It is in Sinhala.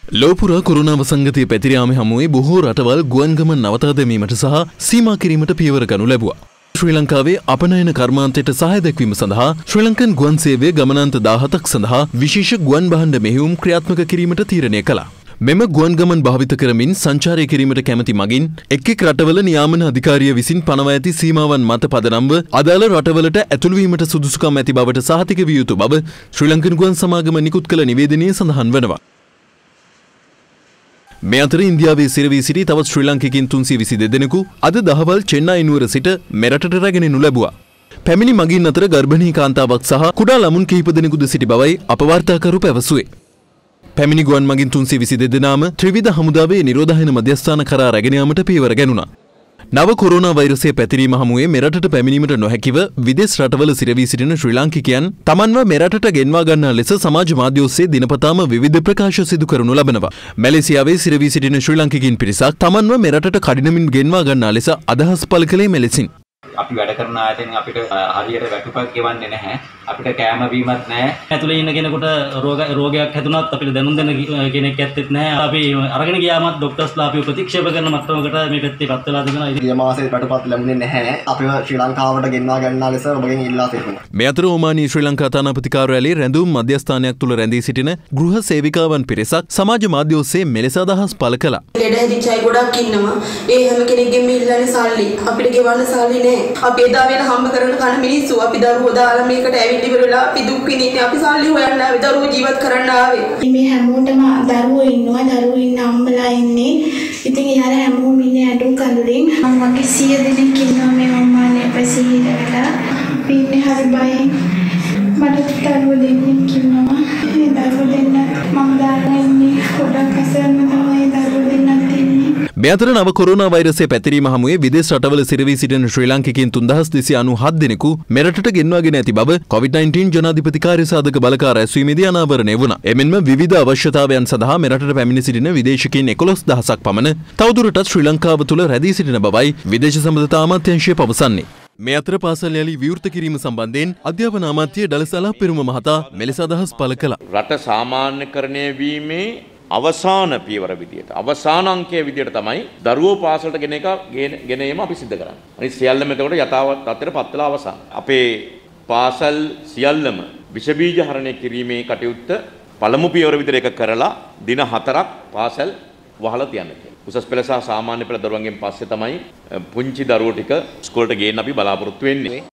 ලෝපුරා කොරෝනා වසංගතය පැතිර යාම හමුවේ බොහෝ රටවල් ගුවන් ගමන් නවතා දැමීමට සහ සීමා කිරීමට පියවර ගනු ලැබුවා. ශ්‍රී ලංකාවේ අපනයන කර්මාන්තයට සහාය දැක්වීම සඳහා ශ්‍රී ලංකන් ගුවන් සේවය ගමනාන්ත 17ක් සඳහා විශේෂ ගුවන් භාණ්ඩ මෙහෙයුම් ක්‍රියාත්මක කිරීමට තීරණය කළා. මෙම ගුවන් ගමන් භාවිත කරමින් සංචාරය කිරීමට කැමැති මගින් එක් රටවල නියාමන අධිකාරිය විසින් පනවා ඇති සීමාවන් මත පදනම්ව අදාළ රටවලට ඇතුළු වීමට සුදුසුකම් ඇති බවට සහතික විය යුතු බව ශ්‍රී ලංකන් ගුවන් සමාගම නිකුත් කළ නිවේදනයේ සඳහන් වනවා. මේ අතර ඉන්දියාවේ සිරවී සිටි තවත් ශ්‍රී ලාංකිකයින් 322 දෙනෙකු අද දහවල් චෙන්නයි නුවර සිට මෙරටට රැගෙනු ලැබුවා. පැමිණි මගින් අතර ගර්භණී කාන්තාවක් සහ කුඩා ළමුන් කිහිප දෙනෙකුද සිටි බවයි අප වාර්තාකරු පැවසුවේ. පැමිණි ගුවන් මගින් 322 දෙනාම ත්‍රිවිධ හමුදාවේ නිරෝධායන මධ්‍යස්ථාන කරා රැගෙන යාමට පියවර ගැනුණා. නව කොරෝනා වෛරසය පැතිරීම හමුවේ මෙරටට පැමිණීමට නොහැකිව විදේශ රටවල සිරවී සිටින ශ්‍රී ලාංකිකයන් තමන්ව මෙරටට ගෙන්වා ගන්නා ලෙස සමාජ මාධ්‍ය ඔස්සේ දිනපතාම විවිධ ප්‍රකාශ සිදු කරනු ලබනවා. මැලේසියාවේ සිරවී සිටින ශ්‍රී ලාංකිකයින් පිරිසක් තමන්ව මෙරටට කඩිනමින් ගෙන්වා ගන්නා ලෙස අදහස් පළ කළේ මෙලෙසින්. අපි වැඩ කරන ආයතනෙන් අපිට හරියට වැටුපක් ගෙවන්නේ නැහැ. අපිට කෑම බීමක් නැහැ. ඇතුලේ ඉන්න කෙනෙකුට රෝගයක් හැදුනත් අපිට දැනුම් දෙන කෙනෙක් ඇත්තෙත් නැහැ. අපි අරගෙන ගියාමත් ડોක්ටර්ස්ලා අපි ප්‍රතික්ෂේප කරන මට්ටමකට මේ පැත්තේ පත් වෙලා තිබෙනවා. ගිය මාසේ වැටුපත් ලැබුණේ නැහැ. අපිව ශ්‍රී ලංකාවට ගෙන්වා ගන්නා ලෙස ඔබගෙන් ඉල්ලා සිටිනවා. මේ අතර ඕමානී ශ්‍රී ලංකා තානාපති කාර්යාලයේ රැඳුම් මධ්‍යස්ථානයක් තුල රැඳී සිටින ගෘහ සේවිකාවන් පිරිසක් සමාජ මාධ්‍ය ඔස්සේ මෙලෙස අදහස් පළ කළා. ලෙඩ හැදිච්ච අය ගොඩක් ඉන්නවා. ඒ හැම කෙනෙක්ගෙම ඉල්ලන්නේ සල්ලි. අපිට ගෙවන්න සල්ලි නැහැ. අපි එදා වෙන හම්බ කරන කන මිනිස්සු අපි දරුවෝ දාලා මේකට ඇවිත් ඉවරලා අපි දුක් විඳින්නේ අපි සල්ලි හොයන්න ආවේ දරුවෝ ජීවත් කරන්න ආවේ. මේ හැමෝටම දරුවෝ ඉන්නවා දරුවෝ ඉන්න අම්මලා ඉන්නේ. ඉතින් යාර හැමෝම ඉන්නේ අඩුම් කඳුලින්. මගේ 100 දෙනෙක් ඉන්නවා මේ අම්මානේ පැසිහිර වෙලා. අපි ඉන්නේ හරි බයෙන්. මට දරුවෝ දෙන්නෙක් ඉන්නවා. ඒ දරුවෝ දෙන්න මම දාලා ඉන්නේ ගොඩක් අසරණ තමයි දරුවෝ දෙන්නත් ඉන්නේ. මේ අතර නව කොරෝනා වෛරසය පැතිරීම හමුවේ විදේශ රටවල සිරවී සිටින ශ්‍රී ලාංකිකයින් 3297 දෙනෙකු මෙරටට ගෙන්වාගෙන ඇති බව COVID-19 ජනාධිපති කාර්යසාධක බලකාර ඇසවීමේදී අනාවරණය වුණා. එමෙන්ම විවිධ අවශ්‍යතාවයන් සඳහා මෙරටට පැමිණ සිටින විදේශිකයින් 11000ක් පමණ තවදුරටත් ශ්‍රී ලංකාව තුළ රැඳී සිටින බවයි විදේශ සම්බන්ධතා අමාත්‍යාංශය පවසන්නේ. මේ අතර පාසල් යලි විවෘත කිරීම සම්බන්ධයෙන් අධ්‍යාපන අමාත්‍ය ඩලසලා පෙරුම මහතා මෙලෙස අදහස් පළ කළා. රට සාමාන්‍යකරණය වීමේ අවසාන පියවර විදියට අවසාන අංකයේ විදියට තමයි දරුවෝ පාසලට ගෙන ඒම අපි සිද්ධ කරන්නේ. අනිත් සියල්ලම එතකොට යථාවත් තත්ත්වයට පත් වෙලා අවසන්. අපේ පාසල් සියල්ලම විෂ බීජ හරණය කිරීමේ කටයුත්ත පළමු පියවර විදියට එක කරලා දින 4ක් පාසල් වහලා තියන්න කියලා. උසස් පෙළ සහ සාමාන්‍ය පෙළ දරුවන්ගෙන් පස්සේ තමයි පුංචි දරුවෝ ටික ඉස්කෝලේට ගේන්න අපි බලාපොරොත්තු වෙන්නේ.